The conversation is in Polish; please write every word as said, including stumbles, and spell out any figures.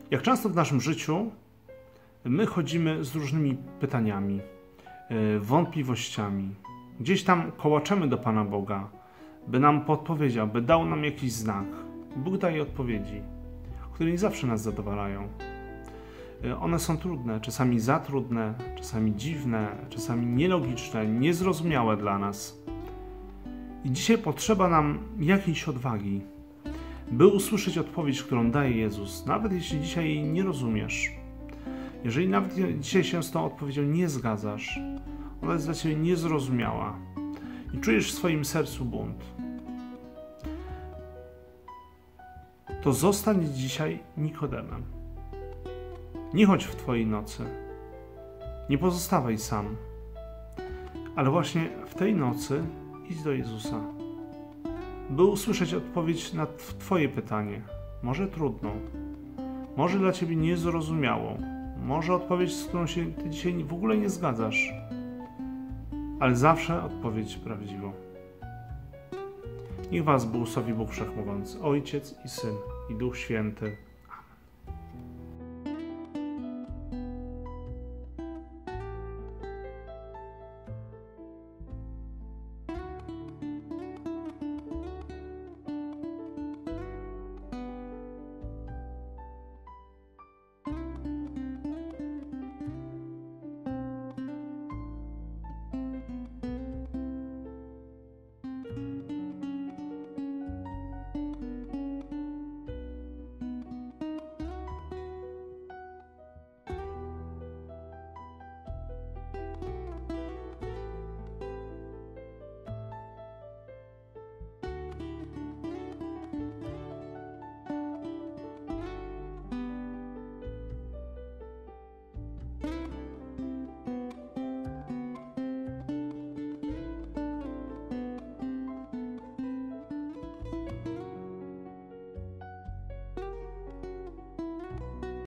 Jak często w naszym życiu my chodzimy z różnymi pytaniami, wątpliwościami. Gdzieś tam kołaczemy do Pana Boga, by nam podpowiedział, by dał nam jakiś znak. Bóg daje odpowiedzi, które nie zawsze nas zadowalają. One są trudne, czasami za trudne, czasami dziwne, czasami nielogiczne, niezrozumiałe dla nas. I dzisiaj potrzeba nam jakiejś odwagi, by usłyszeć odpowiedź, którą daje Jezus, nawet jeśli dzisiaj jej nie rozumiesz. Jeżeli nawet dzisiaj się z tą odpowiedzią nie zgadzasz, ona jest dla Ciebie niezrozumiała i czujesz w swoim sercu bunt, to zostań dzisiaj Nikodemem. Nie chodź w Twojej nocy, nie pozostawaj sam, ale właśnie w tej nocy idź do Jezusa, by usłyszeć odpowiedź na Twoje pytanie, może trudną, może dla Ciebie niezrozumiałą, może odpowiedź, z którą się Ty dzisiaj w ogóle nie zgadzasz, ale zawsze odpowiedź prawdziwą. Niech Was błogosławi Bóg Wszechmogący, Ojciec i Syn i Duch Święty.